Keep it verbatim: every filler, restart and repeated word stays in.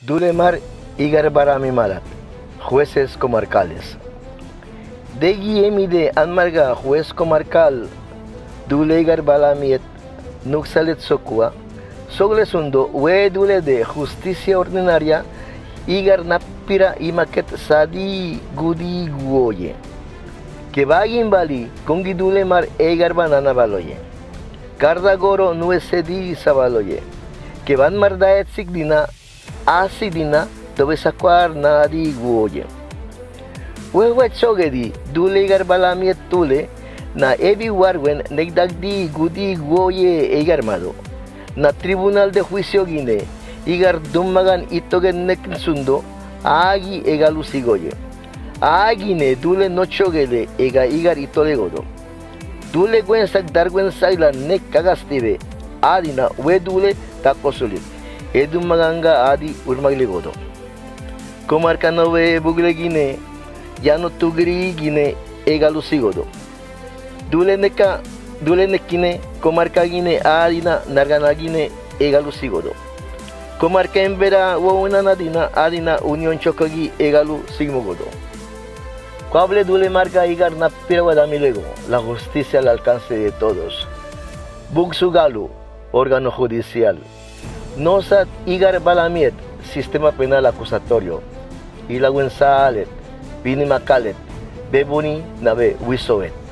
Dulemar Igar Barami Malat, jueces comarcales. De Guillemi de Anmarga, juez comarcal, Dule Igar Balamiet, Nuxalet Sokua, Soglesundo, We Dule de justicia ordinaria, Igar Napira Imaket Sadi Gudi Guoye. Que bagin bali, Kungi Dulemar Igar Banana Baloye. Cardagoro Nuesedi Sabaloye. Que van Mardaet Sigdina, Asidina, dove saquar nadi guoye. Wewe chogedi, dule igar balamiet tule, na ebi warwen negdagdi gudi guoye egarmado. Na tribunal de juicio guine, igar dummagan itogen neksundo, agi egalusigoye. Agine dule no chogede ega igar itolegodo. Dule gwensak dargwen saila nek kagastive, adina we dule takosulit. Edum maganga adi urmagligodo. Comarca nove bugle gine, yano tugri gine egalusigodo. Dule neka, dule nekine, comarca gine adina nargana gine egalusigodo. Comarca embera wawuna nadina adina union chokagi egalu sigmogodo. Cuable dule marca igar na pirawadamirego, la justicia al alcance de todos. Bugsugalu, órgano judicial. Nosat Igar Balamiet, sistema penal acusatorio. Ilaguen Salet, Bini Makalet, Bebuni Nabe Wisoet.